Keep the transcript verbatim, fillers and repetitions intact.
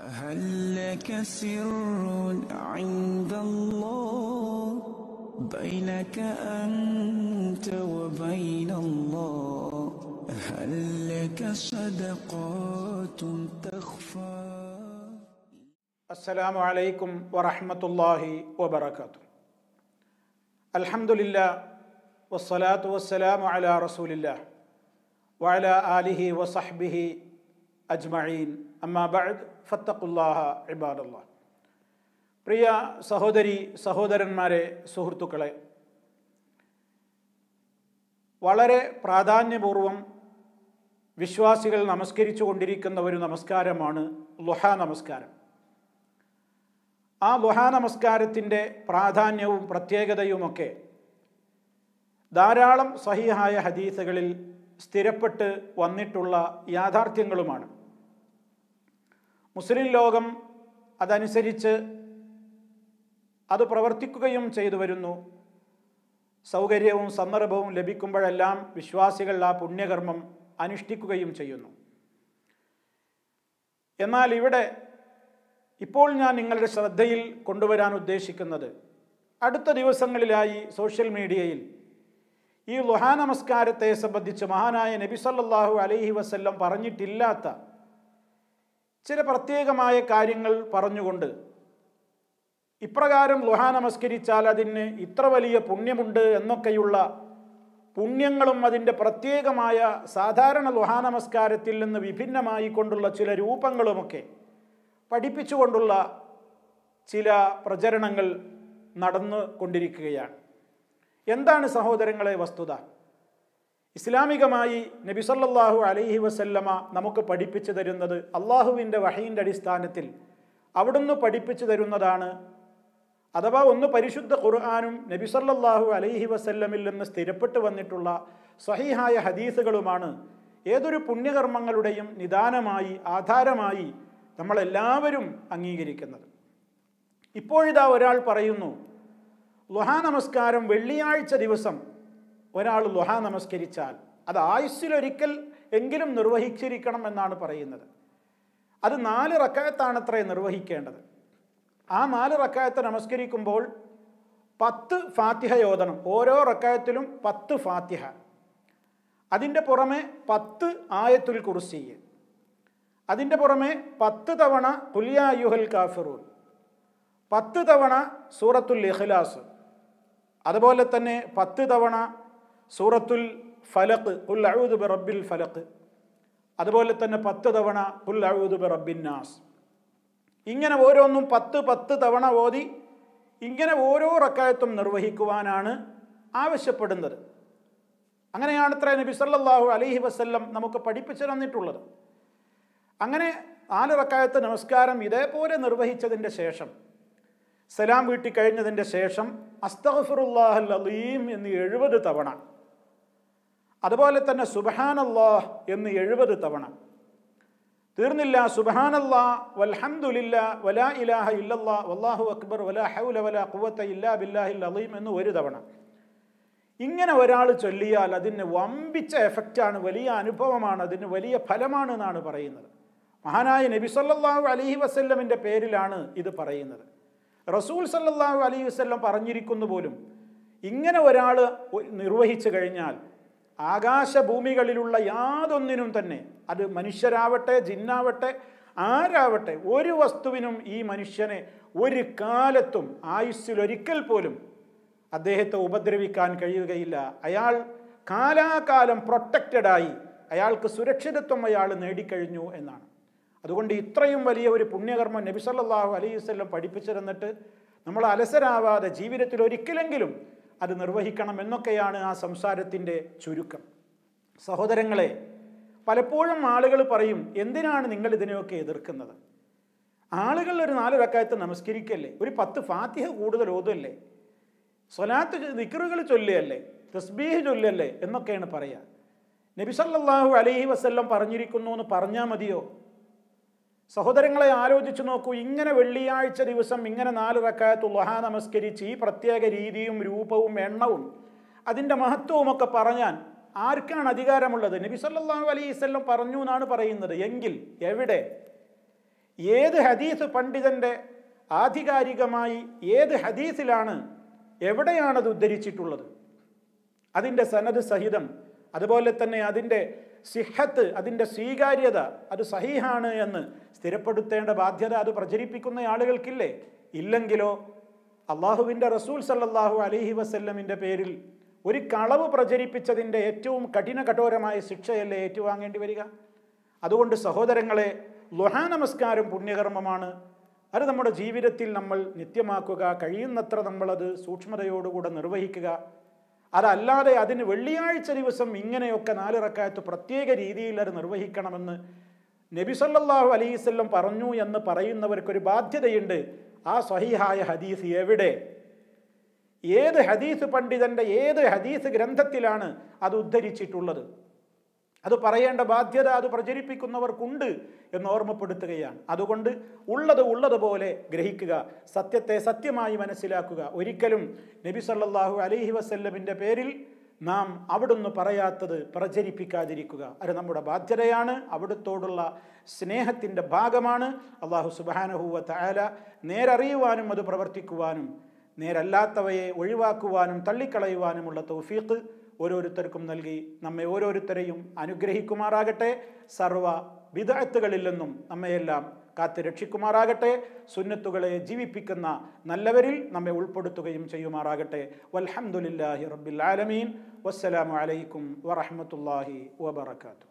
هل لك سر عند الله بينك أنت وبين الله هل لك صدقات تخفى. السلام عليكم ورحمة الله وبركاته. الحمد لله والصلاة والسلام على رسول الله وعلى آله وصحبه അജ്മഈൻ. അമ്മാ ബഅദ് ഫത്തഖുല്ലാഹ ഇബാദല്ലാഹ്. പ്രിയ സഹോദരി സഹോദരന്മാരെ, സുഹൃത്തുക്കളെ, വളരെ പ്രാധാന്യപൂർവം വിശ്വാസികൾ നമസ്കരിച്ചു കൊണ്ടിരിക്കുന്ന ഒരു നമസ്കാരമാണ് ളുഹാ നമസ്കാരം. ആ ളുഹാ നമസ്കാരത്തിൻ്റെ പ്രാധാന്യവും പ്രത്യേകതയുമൊക്കെ ധാരാളം സഹീഹായ ഹദീസുകളിൽ സ്ഥിരപ്പെട്ട് വന്നിട്ടുള്ള യാഥാർത്ഥ്യങ്ങളുമാണ്. മുസ്ലിം ലോകം അതനുസരിച്ച് അത് പ്രവർത്തിക്കുകയും ചെയ്തു വരുന്നു. സൗകര്യവും സന്ദർഭവും ലഭിക്കുമ്പോഴെല്ലാം വിശ്വാസികൾ ആ പുണ്യകർമ്മം അനുഷ്ഠിക്കുകയും ചെയ്യുന്നു. എന്നാൽ ഇവിടെ ഇപ്പോൾ ഞാൻ നിങ്ങളുടെ ശ്രദ്ധയിൽ കൊണ്ടുവരാൻ ഉദ്ദേശിക്കുന്നത്, അടുത്ത ദിവസങ്ങളിലായി സോഷ്യൽ മീഡിയയിൽ ഈ ളുഹാ നമസ്കാരത്തെ സംബന്ധിച്ച് മഹാനായ നബി സല്ലല്ലാഹു അലൈഹി വസല്ലം പറഞ്ഞിട്ടില്ലാത്ത ചില പ്രത്യേകമായ കാര്യങ്ങൾ പറഞ്ഞുകൊണ്ട് ഇപ്രകാരം ളുഹാ നമസ്കരിച്ചാൽ അതിന് ഇത്ര വലിയ പുണ്യമുണ്ട് എന്നൊക്കെയുള്ള പുണ്യങ്ങളും അതിൻ്റെ പ്രത്യേകമായ സാധാരണ ളുഹാ നമസ്കാരത്തിൽ നിന്ന് വിഭിന്നമായി കൊണ്ടുള്ള ചില രൂപങ്ങളുമൊക്കെ പഠിപ്പിച്ചുകൊണ്ടുള്ള ചില പ്രചരണങ്ങൾ നടന്നു കൊണ്ടിരിക്കുകയാണ്. എന്താണ് സഹോദരങ്ങളെ വസ്തുത? ഇസ്ലാമികമായി നബി സല്ലല്ലാഹു അലൈഹി വസല്ലമ നമുക്ക് പഠിപ്പിച്ചു തരുന്നത് അള്ളാഹുവിൻ്റെ വഹയിൻ്റെ അടിസ്ഥാനത്തിൽ അവിടുന്ന് പഠിപ്പിച്ചു തരുന്നതാണ്. അഥവാ ഒന്ന് പരിശുദ്ധ ഖുർആനും നബി സല്ലല്ലാഹു അലൈഹി വസല്ലമിൽ നിന്ന് സ്ഥിരപ്പെട്ടു വന്നിട്ടുള്ള സ്വഹീഹായ ഹദീസുകളുമാണ് ഏതൊരു പുണ്യകർമ്മങ്ങളുടെയും നിദാനമായി ആധാരമായി നമ്മളെല്ലാവരും അംഗീകരിക്കുന്നത്. ഇപ്പോഴിതാ ഒരാൾ പറയുന്നു, ളുഹാ നമസ്കാരം വെള്ളിയാഴ്ച ദിവസം ഒരാൾ ളുഹാ നമസ്കരിച്ചാൽ അത് ആയുസ്സിലൊരിക്കൽ എങ്കിലും നിർവഹിച്ചിരിക്കണം എന്നാണ് പറയുന്നത്. അത് നാല് റക്അത്താണത്രേ നിർവഹിക്കേണ്ടത്. ആ നാല് റക്അത്ത് നമസ്കരിക്കുമ്പോൾ പത്ത് ഫാത്തിഹ ഓതണം. ഓരോ റക്അത്തിലും പത്ത് ഫാത്തിഹ. അതിൻ്റെ പുറമെ പത്ത് ആയത്തുൽ കുർസി. അതിൻ്റെ പുറമെ പത്ത് തവണ ഖുൽ യാ അയ്യുഹൽ കാഫിറൂൻ, പത്ത് തവണ സൂറത്തുൽ ഇഖ്ലാസ്, അതുപോലെ തന്നെ പത്ത് തവണ സൂറത്തുൽ ഫലഖ് ഖുൽ അഊദു ബിറബ്ബിൽ ഫലഖ്, അതുപോലെ തന്നെ പത്ത് തവണ ഖുൽ അഊദു ബിറബ്ബിൻ നാസ്. ഇങ്ങനെ ഓരോന്നും പത്ത് പത്ത് തവണ ഓതി ഇങ്ങനെ ഓരോ റക്അത്തും നിർവഹിക്കുവാനാണ് ആവശ്യപ്പെടുന്നത്. അങ്ങനെയാണത്രേ നബി സല്ലല്ലാഹു അലൈഹി വസല്ലം നമുക്ക് പഠിപ്പിച്ചു തന്നിട്ടുള്ളത്. അങ്ങനെ നാല് റക്അത്ത് നമസ്കാരം ഇതേപോലെ നിർവഹിച്ചതിൻ്റെ ശേഷം, സലാം വീട്ടി കഴിഞ്ഞതിൻ്റെ ശേഷം അസ്തഗ്ഫിറുല്ലാഹൽ അലീം എന്ന് എഴുപത് തവണ, അതുപോലെ തന്നെ സുബ്ഹാനല്ലാഹ് എന്ന് എഴുപത് തവണ. തീർന്നില്ല, സുബ്ഹാനല്ലാഹ് വൽഹംദുലില്ലാഹ് വലാ ഇലാഹ ഇല്ലല്ലാഹ് വല്ലാഹു അക്ബർ വലാ ഹൗല വലാ ഖുവത ഇല്ലാ ബില്ലാഹിൽ അലീം എന്ന് ഒരു തവണ. ഇങ്ങനെ ഒരാൾ ചൊല്ലിയാൽ അതിന് വമ്പിച്ച എഫക്റ്റാണ്, വലിയ അനുഭവമാണ്, അതിന് വലിയ ഫലമാണ് എന്നാണ് പറയുന്നത്. മഹാനായ നബി സല്ലല്ലാഹു അലൈഹി വസല്ലമിൻ്റെ പേരിലാണ് ഇത് പറയുന്നത്. റസൂൽ സല്ലല്ലാഹു അലൈഹി വസല്ലം പറഞ്ഞിരിക്കുന്നു പോലും, ഇങ്ങനെ ഒരാൾ നിർവഹിച്ചു കഴിഞ്ഞാൽ ആകാശഭൂമികളിലുള്ള യാതൊന്നിനും തന്നെ, അത് മനുഷ്യരാവട്ടെ ജിന്നാവട്ടെ ആരാവട്ടെ, ഒരു വസ്തുവിനും ഈ മനുഷ്യനെ ഒരു കാലത്തും ആയുസ്സിലൊരിക്കൽ പോലും അദ്ദേഹത്തെ ഉപദ്രവിക്കാൻ കഴിയുകയില്ല. അയാൾ കാലാകാലം പ്രൊട്ടക്റ്റഡായി, അയാൾക്ക് സുരക്ഷിതത്വം അയാൾ നേടിക്കഴിഞ്ഞു എന്നാണ്. അതുകൊണ്ട് ഇത്രയും വലിയ ഒരു പുണ്യകർമ്മം നബി സല്ലല്ലാഹു അലൈഹി വസല്ലം പഠിപ്പിച്ചു തന്നിട്ട് നമ്മൾ അലസരാവാതെ ജീവിതത്തിൽ ഒരിക്കലെങ്കിലും അത് നിർവഹിക്കണം എന്നൊക്കെയാണ് ആ സംസാരത്തിൻ്റെ ചുരുക്കം. സഹോദരങ്ങളെ, പലപ്പോഴും ആളുകൾ പറയും, എന്തിനാണ് നിങ്ങൾ ഇതിനെയൊക്കെ എതിർക്കുന്നത്? ആളുകൾ ഒരു നാല് റക്അത്ത് നമസ്കരിക്കല്ലേ, ഒരു പത്ത് ഫാത്തിഹ കൂടുതൽ ഓതല്ലേ, സ്വലാത്ത് ദിക്റുകൾ ചൊല്ലുകയല്ലേ, തസ്ബീഹ് ചൊല്ലല്ലേ എന്നൊക്കെയാണ് പറയുക. നബി സല്ലല്ലാഹു അലൈഹി വസല്ലം പറഞ്ഞിരിക്കുന്നു എന്ന് പറഞ്ഞാൽ മതിയോ? സഹോദരങ്ങളെ, ആലോചിച്ചു നോക്കൂ. ഇങ്ങനെ വെള്ളിയാഴ്ച ദിവസം ഇങ്ങനെ നാല് റക്അത്ത് ളുഹാ നമസ്കരിച്ച് ഈ പ്രത്യേക രീതിയും രൂപവും എണ്ണവും അതിൻ്റെ മഹത്വവും ഒക്കെ പറഞ്ഞാൽ ആർക്കാണ് അധികാരമുള്ളത്? നബി സല്ലല്ലാഹു അലൈഹി വസല്ലം പറഞ്ഞു എന്നാണ് പറയുന്നത്. എങ്കിൽ എവിടെ ഏത് ഹദീസ് പണ്ഡിതൻ്റെ ആധികാരികമായി ഏത് ഹദീസിലാണ് എവിടെയാണത് ഉദ്ധരിച്ചിട്ടുള്ളത്, അതിൻ്റെ സനദ് സഹിതം, അതുപോലെ തന്നെ അതിൻ്റെ സിഹത്ത്, അതിൻ്റെ സ്വീകാര്യത, അത് സഹീഹാണ് എന്ന് സ്ഥിരപ്പെടുത്തേണ്ട ബാധ്യത അത് പ്രചരിപ്പിക്കുന്ന ആളുകൾക്കില്ലേ? ഇല്ലെങ്കിലോ അള്ളാഹുവിൻ്റെ റസൂൽ സല്ലല്ലാഹു അലൈഹി വസല്ലമിൻ്റെ പേരിൽ ഒരു കളവ് പ്രചരിപ്പിച്ചതിൻ്റെ ഏറ്റവും കഠിന കഠോരമായ ശിക്ഷയല്ലേ ഏറ്റുവാങ്ങേണ്ടി വരിക? അതുകൊണ്ട് സഹോദരങ്ങളെ, ളുഹാ നമസ്കാരം പുണ്യകർമ്മമാണ്. അത് നമ്മുടെ ജീവിതത്തിൽ നമ്മൾ നിത്യമാക്കുക, കഴിയുന്നത്ര നമ്മളത് സൂക്ഷ്മതയോടുകൂടെ നിർവഹിക്കുക. അതല്ലാതെ അതിന് വെള്ളിയാഴ്ച ദിവസം ഇങ്ങനെയൊക്കെ നാല് റക്അത്ത് പ്രത്യേക രീതിയിൽ അത് നിർവഹിക്കണമെന്ന് നബി സല്ലല്ലാഹു അലൈഹി വസല്ലം പറഞ്ഞു എന്ന് പറയുന്നവർക്കൊരു ബാധ്യതയുണ്ട്. ആ സ്വഹീഹായ ഹദീസ് എവിടെ, ഏത് ഹദീസ് പണ്ഡിതൻ്റെ ഏത് ഹദീസ് ഗ്രന്ഥത്തിലാണ് അത് ഉദ്ധരിച്ചിട്ടുള്ളത്? അത് പറയേണ്ട ബാധ്യത അത് പ്രചരിപ്പിക്കുന്നവർക്കുണ്ട് എന്ന് ഓർമ്മപ്പെടുത്തുകയാണ്. അതുകൊണ്ട് ഉള്ളത് ഉള്ളതുപോലെ ഗ്രഹിക്കുക, സത്യത്തെ സത്യമായി മനസ്സിലാക്കുക. ഒരിക്കലും നബി സല്ലല്ലാഹു അലൈഹി വസല്ലമിൻ്റെ പേരിൽ നാം അവിടുന്ന് പറയാത്തത് പ്രചരിപ്പിക്കാതിരിക്കുക. അത് നമ്മുടെ ബാധ്യതയാണ്, അവിടുത്തോടുള്ള സ്നേഹത്തിൻ്റെ ഭാഗമാണ്. അല്ലാഹു സുബ്ഹാനഹു വ തആല നേരറിയുവാനും അത് പ്രവർത്തിക്കുവാനും നേരല്ലാത്തവയെ ഒഴിവാക്കുവാനും തള്ളിക്കളയുവാനുമുള്ള തൗഫീഖ് ഓരോരുത്തർക്കും നൽകി നമ്മെ ഓരോരുത്തരെയും അനുഗ്രഹിക്കുമാറാകട്ടെ. സർവ ബിദ്അത്തുകളിൽ നിന്നും നമ്മയെല്ലാം കാത്ത് രക്ഷിക്കുമാറാകട്ടെ. സുന്നത്തുകളെ ജീവിപ്പിക്കുന്ന നല്ലവരിൽ നമ്മെ ഉൾപ്പെടുത്തുകയും ചെയ്യുമാറാകട്ടെ. വൽഹംദുലില്ലാഹി റബ്ബിൽ ആലമീൻ. വസ്സലാമു അലൈക്കും വറഹ്മത്തുള്ളാഹി വബറകാതുഹു.